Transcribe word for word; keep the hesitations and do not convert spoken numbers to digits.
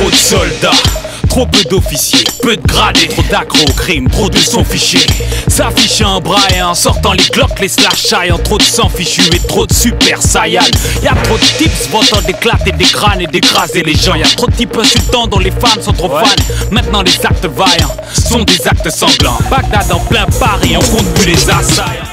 trop de soldats, trop peu d'officiers, peu de gradés, trop d'accro au crime, trop de sons fichés. S'afficher un bras et en sortant les glocks, les slash en trop de sang fichu et trop de super saiyan. Y'a trop de tips vantant d'éclater des crânes et d'écraser les gens. Y'a trop de types insultants dont les femmes sont trop ouais. fans. Maintenant les actes vaillants sont des actes sanglants. Bagdad en plein Paris, on compte plus les assaillants.